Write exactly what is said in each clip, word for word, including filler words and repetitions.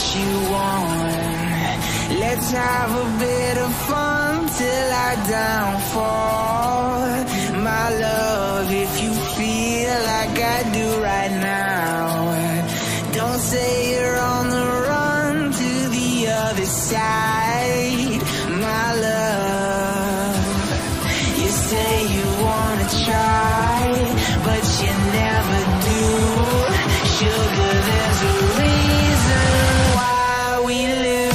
you want. Let's have a bit of fun till our downfall. My love, if you feel like I do right now, don't say you're on the run to the other side. My love, you say you wanna try, but you never do. Sugar, there's a reason why we lose.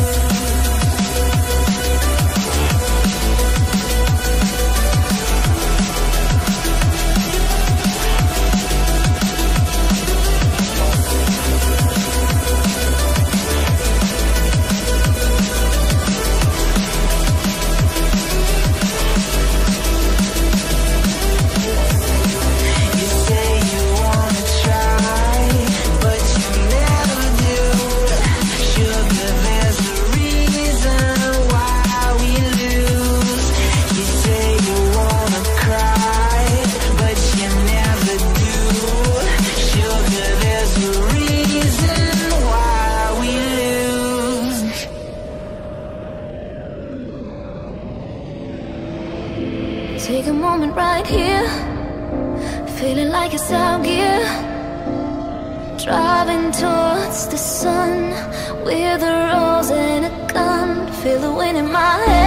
Take a moment right here, feeling like it's out gear. Driving towards the sun with a rose and a gun. Feel the wind in my hair.